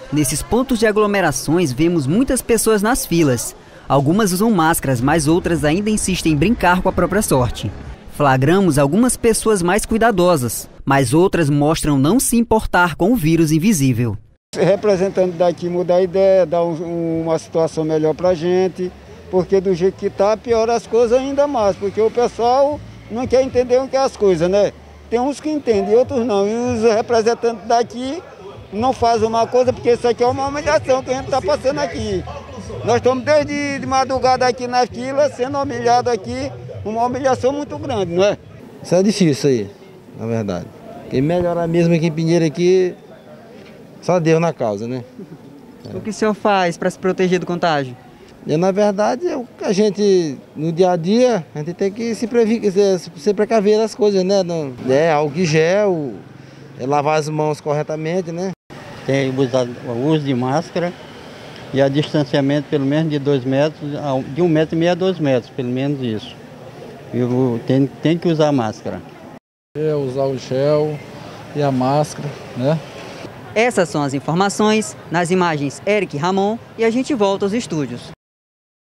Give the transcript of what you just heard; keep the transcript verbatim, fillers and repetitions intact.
Nesses pontos de aglomerações, vemos muitas pessoas nas filas. Algumas usam máscaras, mas outras ainda insistem em brincar com a própria sorte. Flagramos algumas pessoas mais cuidadosas, mas outras mostram não se importar com o vírus invisível. Representante daqui muda a ideia, dá um, uma situação melhor para a gente, porque do jeito que está, piora as coisas ainda mais, porque o pessoal não quer entender o que é as coisas, né? Tem uns que entendem, outros não. E os representantes daqui não fazem uma coisa, porque isso aqui é uma humilhação que a gente está passando aqui. Nós estamos desde de madrugada aqui na fila, sendo humilhados aqui, uma humilhação muito grande, não é? Isso é difícil aí, na verdade. Quem melhorar mesmo aqui em Pinheiro aqui, só Deus na causa, né? É. O que o senhor faz para se proteger do contágio? E, na verdade, a gente, no dia a dia, a gente tem que se, previ, se, se precaver das coisas, né? Não, é, álcool gel, é, lavar as mãos corretamente, né? Tem o uso de máscara e a distanciamento pelo menos de dois metros, de um metro e meio a dois metros, pelo menos isso. Eu, tem, tem que usar máscara. É usar o gel e a máscara, né? Essas são as informações. Nas imagens, Eric Ramon, e a gente volta aos estúdios.